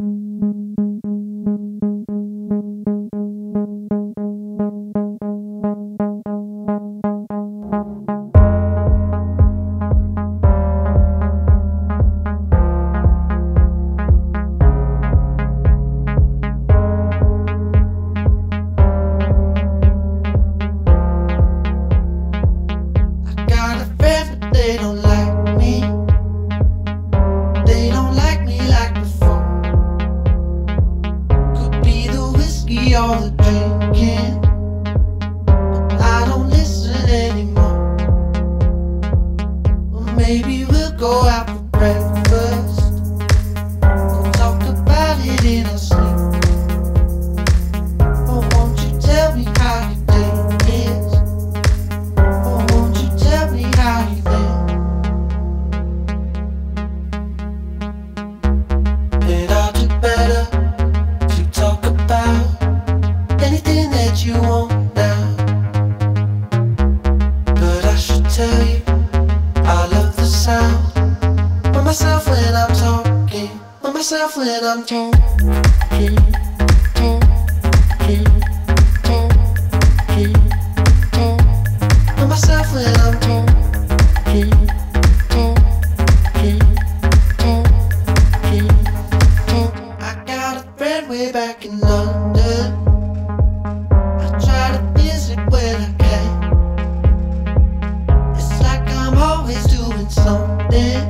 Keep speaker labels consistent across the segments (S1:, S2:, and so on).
S1: They don't like me. They don't like me like before. Could be the whiskey or the drinking, but I don't listen anymore. Well, maybe we'll go out for breakfast. We'll talk about it in our sleep. Oh, won't you tell me how your day is? Oh, won't you tell me how you live? You won't now, but I should tell you I love the sound of myself when I'm talking, of myself when I'm talking, of myself when I'm talking, I got a friend way back in London. When I can, it's like I'm always doing something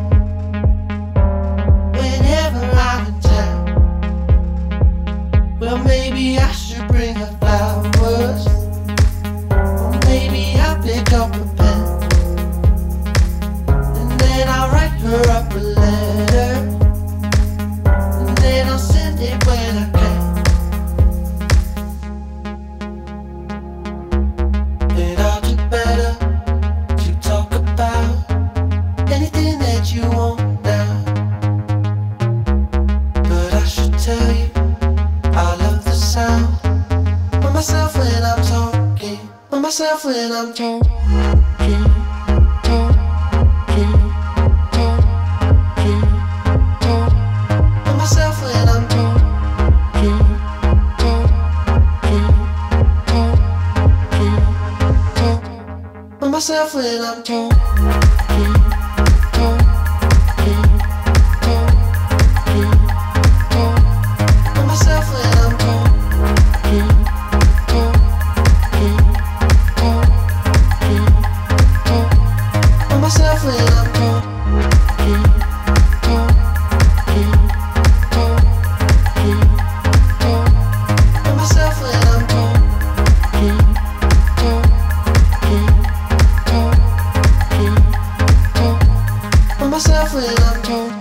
S1: whenever I'm in town. Well, maybe I should bring her flowers, or maybe I'll pick up a pen, and then I'll write her up a letter, and then I'll send it when I can. You won't now, but I should tell you I love the sound of myself when I'm talking, of myself when I'm talking, of myself when I'm talking, of myself when I'm talking. Myself when I'm talking.